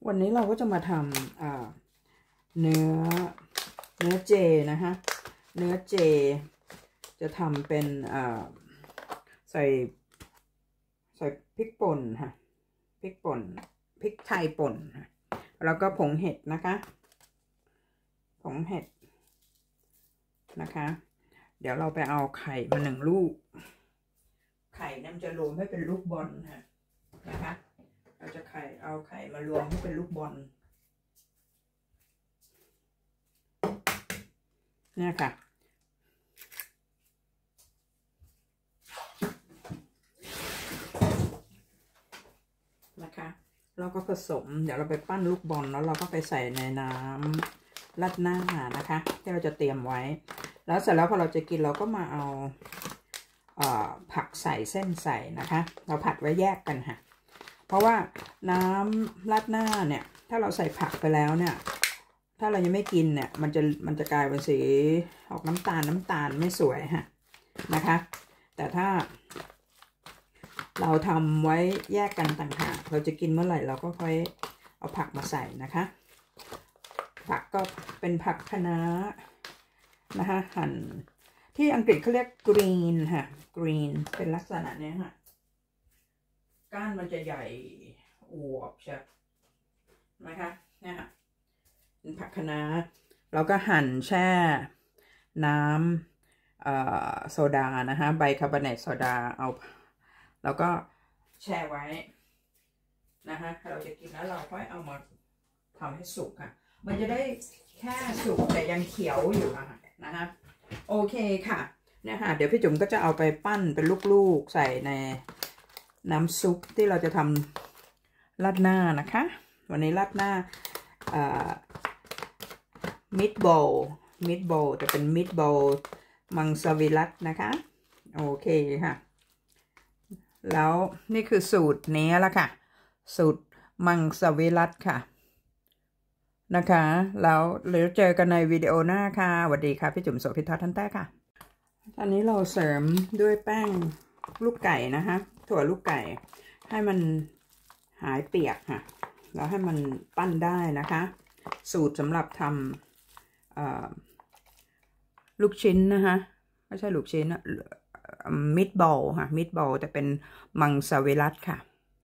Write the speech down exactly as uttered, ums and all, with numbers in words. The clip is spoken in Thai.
วันนี้เราก็จะมาทำเนื้อเนื้อเจนะคะ เนื้อเจจะทำเป็นใส่ใส่พริกป่นค่ะพริกป่นพริกไทยป่นค่ะแล้วก็ผงเห็ดนะคะผงเห็ดนะคะ เดี๋ยวเราไปเอาไข่มาหนึ่งลูกไข่นั่นจะรวมให้เป็นลูกบอลค่ะนะคะเราจะไข่เอาไข่มารวมให้เป็นลูกบอลเนี่ยค่ะนะคะเราก็ผสมเดี๋ยวเราไปปั้นลูกบอลแล้วเราก็ไปใส่ในน้ำราดหน้านะคะที่เราจะเตรียมไว้แล้วเสร็จแล้วพอเราจะกินเราก็มาเอาผักใส่เส้นใส่นะคะเราผัดไว้แยกกันค่ะเพราะว่าน้ำราดหน้าเนี่ยถ้าเราใส่ผักไปแล้วเนี่ยถ้าเรายังไม่กินเนี่ยมันจะมันจะกลายเป็นสีออกน้ำตาลน้ำตาลไม่สวยค่ะนะคะแต่ถ้าเราทำไว้แยกกันต่างหากเราจะกินเมื่อไหร่เราก็ค่อยเอาผักมาใส่นะคะผักก็เป็นผักคะน้านะคะหั่นที่อังกฤษเขาเรียกกรีนค่ะกรีนเป็นลักษณะนี้ค่ะก้านมันจะใหญ่อวบใช่ไหมคะเนี่ยค่ะเป็นผักคะน้าเราก็หั่นแช่น้ำโซดานะคะใบคาร์บอเนตโซดาเอาแล้วก็แช่ไว้นะคะเราจะกินแล้วเราค่อยเอามาทำให้สุกค่ะมันจะได้แค่สุกแต่ยังเขียวอยู่นะคะโอเคค่ะเนี่ยค่ะเดี๋ยวพี่จุ๋มก็จะเอาไปปั้นเป็นลูกๆใส่ในน้ำซุปที่เราจะทำราดหน้านะคะวันนี้ราดหน้ามิตบอลมิตบอลจะเป็นมิตบอลมังสวิรัตินะคะโอเคค่ะแล้วนี่คือสูตรนี้ละค่ะสูตรมังสวิรัติค่ะนะคะแล้วเดี๋ยวเจอกันในวิดีโอหน้าค่ะสวัสดีค่ะพี่จุ๋มโสภิธรทันแต้ค่ะตอนนี้เราเสริมด้วยแป้งลูกไก่นะคะถั่วลูกไก่ให้มันหายเปียกค่ะแล้วให้มันปั้นได้นะคะสูตรสำหรับทำลูกชิ้นนะคะไม่ใช่ลูกชิ้นมิตบอลค่ะมิตบอลแต่เป็นมังสวิรัติค่ะ